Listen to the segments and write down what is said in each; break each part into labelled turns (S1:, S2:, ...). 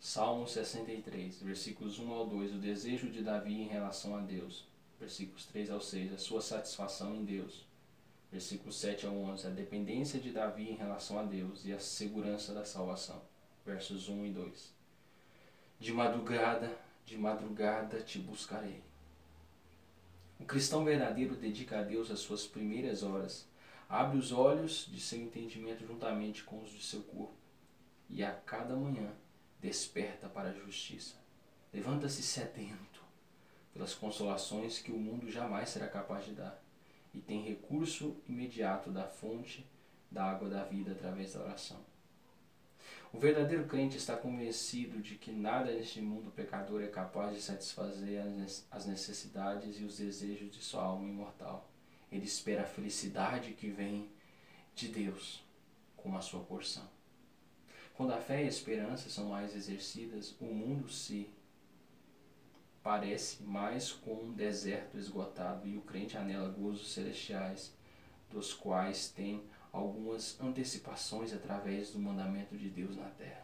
S1: Salmo 63, versículos 1 ao 2, o desejo de Davi em relação a Deus. Versículos 3 ao 6, a sua satisfação em Deus. Versículos 7 ao 11, a dependência de Davi em relação a Deus e a segurança da salvação. Versos 1 e 2. De madrugada te buscarei. O cristão verdadeiro dedica a Deus as suas primeiras horas, abre os olhos de seu entendimento juntamente com os de seu corpo, e a cada manhã desperta para a justiça. Levanta-se sedento pelas consolações que o mundo jamais será capaz de dar, e tem recurso imediato da fonte da água da vida através da oração. O verdadeiro crente está convencido de que nada neste mundo pecador é capaz de satisfazer as necessidades e os desejos de sua alma imortal. Ele espera a felicidade que vem de Deus como a sua porção. Quando a fé e a esperança são mais exercidas, o mundo se parece mais com um deserto esgotado e o crente anela gozos celestiais, dos quais tem algumas antecipações através do mandamento de Deus na terra.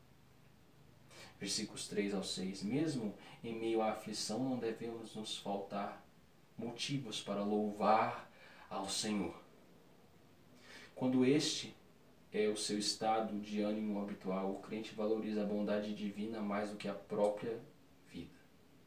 S1: Versículos 3 ao 6. Mesmo em meio à aflição não devemos nos faltar motivos para louvar ao Senhor. Quando este é o seu estado de ânimo habitual, o crente valoriza a bondade divina mais do que a própria vida.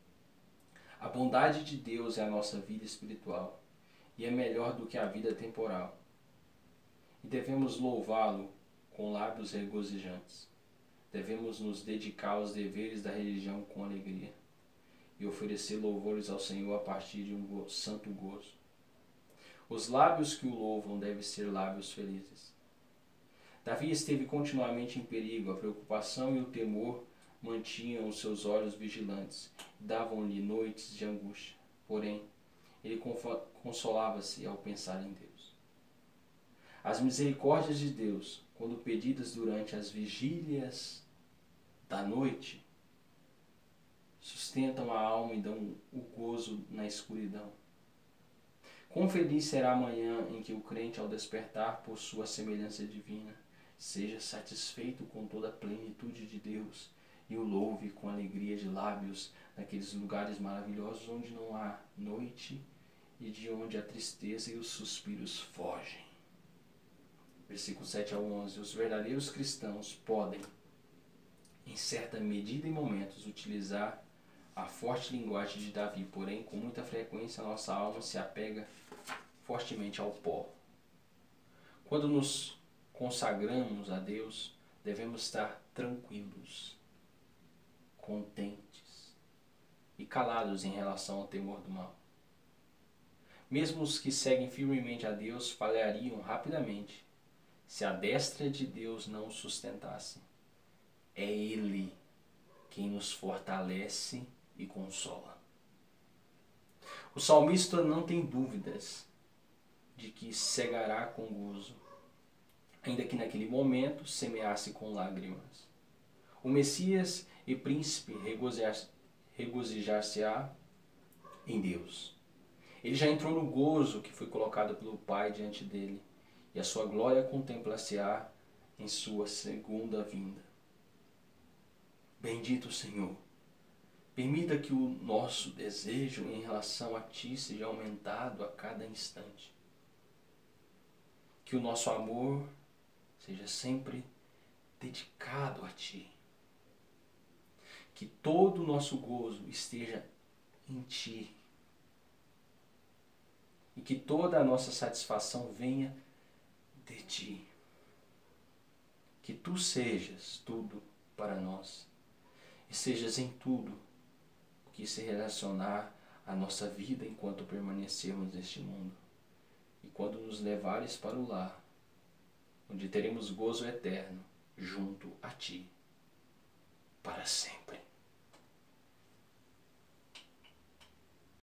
S1: A bondade de Deus é a nossa vida espiritual e é melhor do que a vida temporal. E devemos louvá-lo com lábios regozijantes. Devemos nos dedicar aos deveres da religião com alegria e oferecer louvores ao Senhor a partir de um santo gozo. Os lábios que o louvam devem ser lábios felizes. Davi esteve continuamente em perigo, a preocupação e o temor mantinham os seus olhos vigilantes, davam-lhe noites de angústia. Porém, ele consolava-se ao pensar em Deus. As misericórdias de Deus, quando pedidas durante as vigílias da noite, sustentam a alma e dão o gozo na escuridão. Quão feliz será a manhã em que o crente, ao despertar por sua semelhança divina, seja satisfeito com toda a plenitude de Deus e o louve com alegria de lábios naqueles lugares maravilhosos onde não há noite e de onde a tristeza e os suspiros fogem. Versículos 7 ao 11. Os verdadeiros cristãos podem, em certa medida e momentos, utilizar a forte linguagem de Davi, porém, com muita frequência, a nossa alma se apega fortemente ao pó. Quando nos consagramos a Deus, devemos estar tranquilos, contentes e calados em relação ao temor do mal. Mesmo os que seguem firmemente a Deus falhariam rapidamente se a destra de Deus não o sustentasse. É Ele quem nos fortalece e consola. O salmista não tem dúvidas de que cegará com gozo, ainda que naquele momento semeasse com lágrimas. O Messias e príncipe regozijar-se-á em Deus. Ele já entrou no gozo que foi colocado pelo Pai diante dele, e a sua glória contemplar-se-á em sua segunda vinda. Bendito Senhor, permita que o nosso desejo em relação a Ti seja aumentado a cada instante. Que o nosso amor seja sempre dedicado a Ti. Que todo o nosso gozo esteja em Ti. E que toda a nossa satisfação venha de Ti. Que Tu sejas tudo para nós. E sejas em tudo o que se relacionar à nossa vida enquanto permanecermos neste mundo. E quando nos levares para o lar, onde teremos gozo eterno junto a Ti, para sempre.